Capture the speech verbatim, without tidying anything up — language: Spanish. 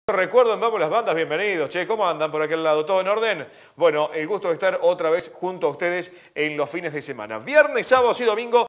Recuerdo en Vamos las Bandas, bienvenidos. Che, ¿cómo andan por aquel lado? ¿Todo en orden? Bueno, el gusto de estar otra vez junto a ustedes en los fines de semana. Viernes, sábados y domingo.